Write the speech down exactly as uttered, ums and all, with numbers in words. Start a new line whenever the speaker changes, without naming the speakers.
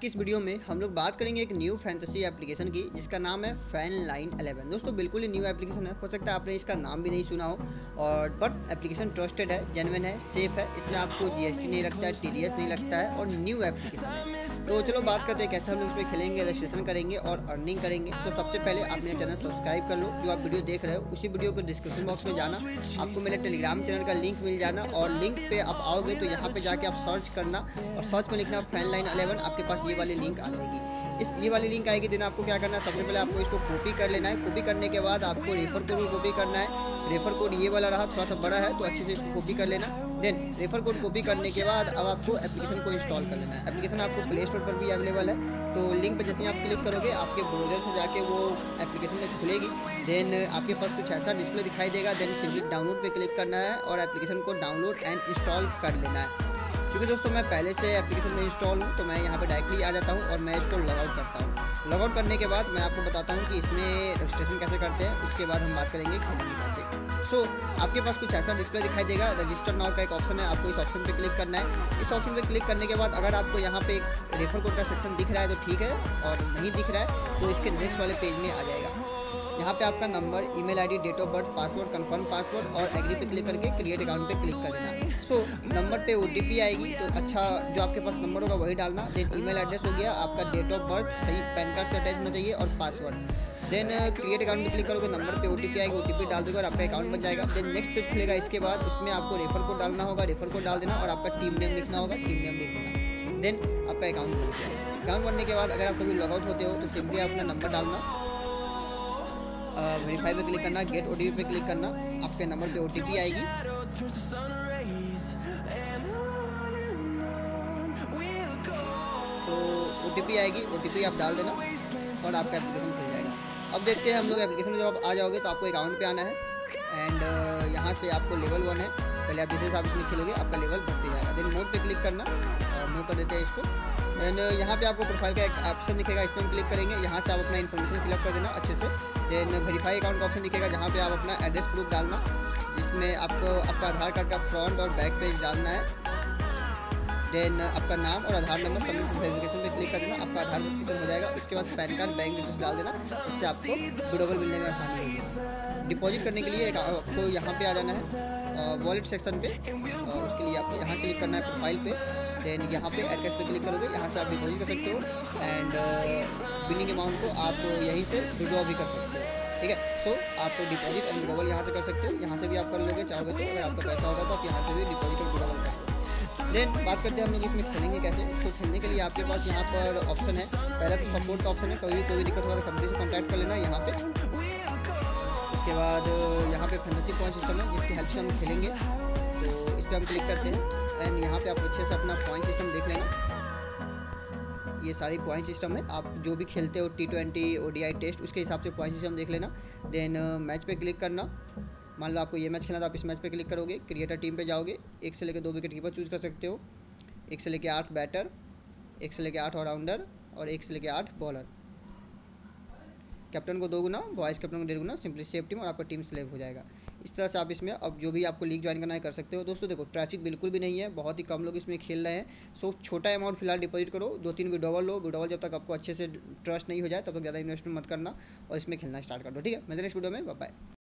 की इस वीडियो में हम लोग बात करेंगे एक न्यू फैंटेसी एप्लीकेशन की जिसका नाम है फैन लाइन इलेवन। दोस्तों बिल्कुल ही न्यू एप्लीकेशन है, हो सकता है आपने इसका नाम भी नहीं सुना हो, और बट एप्लीकेशन ट्रस्टेड है, जेन्युइन है, सेफ है। इसमें आपको जीएसटी नहीं लगता है, टीडीएस नहीं लगता है और न्यू एप्लीकेशन है। तो चलो बात करते हैं कैसे हम लोग इसमें खेलेंगे, रजिस्ट्रेशन करेंगे और अर्निंग करेंगे। तो सबसे पहले आप मेरा चैनल सब्सक्राइब कर लो। जो आप वीडियो देख रहे हो उसी वीडियो को डिस्क्रिप्शन बॉक्स में जाना, आपको मेरे टेलीग्राम चैनल का लिंक मिल जाना, और लिंक पे आप आओगे तो यहाँ पे जाके आप सर्च करना और सर्च में लिखना फैन लाइन इलेवन। आपके पास ये वाली लिंक आ जाएगी। इस ये वाली लिंक आएगी, दिन आपको क्या करना है, सबसे पहले आपको इसको कॉपी कर लेना है। कॉपी करने के बाद आपको रेफर कोड कॉपी करना है। रेफर कोड ये वाला रहा, थोड़ा सा बड़ा है तो अच्छे से इसको कॉपी कर लेना। देन रेफर कोड कॉपी करने के बाद अब आपको एप्लीकेशन को इंस्टॉल कर लेना है। एप्लीकेशन आपको प्ले स्टोर पर भी अवेलेबल है, तो लिंक पर जैसे ही आप क्लिक करोगे आपके ब्राउजर से जाके वो एप्लीकेशन में खुलेगी। देन आपके पास कुछ ऐसा डिस्प्ले दिखाई देगा। देन सिंपली डाउनलोड पे क्लिक करना है और एप्लीकेशन को डाउनलोड एंड इंस्टॉल कर लेना है। क्योंकि दोस्तों मैं पहले से एप्लीकेशन में इंस्टॉल हूँ तो मैं यहाँ पे डायरेक्टली आ जाता हूँ और मैं इसको लॉगआउट करता हूँ। लॉगआउट करने के बाद मैं आपको बताता हूँ कि इसमें रजिस्ट्रेशन कैसे करते हैं, उसके बाद हम बात करेंगे खेलेंगे कैसे। सो so, आपके पास कुछ ऐसा डिस्प्ले दिखाई देगा। रजिस्टर नाउ का एक ऑप्शन है, आपको इस ऑप्शन पे क्लिक करना है। इस ऑप्शन पे क्लिक करने के बाद अगर आपको यहाँ पे रेफर कोड का सेक्शन दिख रहा है तो ठीक है, और नहीं दिख रहा है तो इसके नेक्स्ट वाले पेज में आ जाएगा। यहाँ पे आपका number, email ID, date of birth, password, confirm password और एग्री पे क्लिक करके क्रिएट अकाउंट पे क्लिक कर देना। सो so, नंबर पे ओटीपी आएगी तो अच्छा जो आपके पास नंबर होगा वही डालना। देन ईमेल एड्रेस हो गया, आपका डेट ऑफ बर्थ सही पैन कार्ड से अटैच होना चाहिए और पासवर्ड। देन क्रिएट अकाउंट पे क्लिक करोगे, नंबर पे ओटीपी आएगी, ओटीपी डाल दोगे और आपका अकाउंट बन जाएगा। देन नेक्स्ट पेज खुलेगा। इसके बाद उसमें आपको रेफर कोड डालना होगा, रेफर कोड डाल देना और आपका टीम नेम लिखना होगा, टीम नेम लिख देना। देन आपका अकाउंट बन जाएगा। अकाउंट बनने के बाद अगर आप कभी लॉगआउट होते हो तो सिंपली अपना नंबर डालना, वेरीफाई पे क्लिक करना, गेट ओटीपी पे क्लिक करना, आपके नंबर पे ओटीपी आएगी। सो ओटीपी आएगी, ओटीपी आप डाल देना और आपका एप्लीकेशन खुल जाएगा। अब देखते हैं हम लोग एप्लीकेशन में जब आप आ जाओगे तो आपको अकाउंट पे आना है एंड uh, यहाँ से आपको लेवल वन है। पहले आप जैसे आप इसमें खेलोगे आपका लेवल बढ़ते जाएगा। देन मोड पे क्लिक करना और मूव कर देते हैं इसको। देन यहाँ पे आपको प्रोफाइल का एक ऑप्शन दिखेगा, इस पर हम क्लिक करेंगे। यहाँ से आप अपना इन्फॉर्मेशन फिलअप कर देना अच्छे से। देन वेरीफाई अकाउंट का ऑप्शन दिखेगा, जहाँ पे आप अपना एड्रेस प्रूफ डालना, जिसमें आपको आपका आधार कार्ड का फ्रंट और बैक पेज डालना है। देन आपका नाम और आधार नंबर सबमिट वेरिफिकेशन पे क्लिक कर देना, आपका आधार वेरिफिकेशन हो जाएगा। उसके बाद पैन कार्ड, बैंक डिटेल्स डाल देना, जिससे आपको विड्रॉवल मिलने में आसानी होगी। डिपॉजिट करने के लिए आपको यहाँ पे आ जाना है वॉलेट सेक्शन पे, उसके लिए आपको यहाँ क्लिक करना है प्रोफाइल पे। देन यहाँ पे ऐड कैश पे क्लिक करोगे, यहाँ से आप डिपॉजिट कर सकते हो एंड विनिंग अमाउंट को आप यहीं से विड्रॉ भी कर सकते हो। ठीक है, सो आप डिपॉजिट एंड विड्रॉवल यहाँ से कर सकते हो, यहाँ से भी आप कर लोगे चाहोगे तो। अगर आपका पैसा होगा तो आप यहाँ से भी डिपॉजिट और विड्रॉवल कर सकते हो। देन बात करते हैं हम लोग इसमें खेलेंगे कैसे। तो खेलने के लिए आपके पास यहाँ पर ऑप्शन है, पहला तो सपोर्ट का ऑप्शन है, कभी भी कोई भी दिक्कत होगा तो कंपनी से कॉन्टैक्ट कर लेना यहाँ पे। उसके बाद यहाँ पे फैंटेसी पॉइंट सिस्टम है, जिसकी हेल्प से हम खेलेंगे, तो इस पर हम क्लिक करते हैं एंड यहाँ पे आप अच्छे से अपना पॉइंट सिस्टम देख लेना। ये सारी पॉइंट सिस्टम है, आप जो भी खेलते हो टी ट्वेंटी ओडीआई टेस्ट, उसके हिसाब से पॉइंट सिस्टम देख लेना। देन मैच पे क्लिक करना। मान लो आपको ये मैच खेलना तो आप इस मैच पे क्लिक करोगे, क्रिएटर टीम पे जाओगे, एक से लेकर दो विकेट कीपर चूज कर सकते हो, एक से लेकर आठ बैटर, एक से लेकर आठ ऑलराउंडर और एक से लेकर आठ बॉलर। कैप्टन को दो गुना, वाइस कैप्टन को डेढ़ गुना, सिंपली सेफ टीम और आपका टीम सेलेक्ट हो जाएगा। इस तरह से आप इसमें अब जो भी आपको लीग ज्वाइन करना है कर सकते हो। दोस्तों देखो ट्रैफिक बिल्कुल भी नहीं है, बहुत ही कम लोग इसमें खेल रहे हैं। सो छोटा अमाउंट फिलहाल डिपॉजिट करो, दो तीन विड्रॉवल लो। विड्रॉवल जब तक आपको अच्छे से ट्रस्ट नहीं हो जाए तब तक ज़्यादा इन्वेस्टमेंट मत करना और इसमें खेलना स्टार्ट कर दो। ठीक है, मैं नेक्स्ट वीडियो में बाय बाय।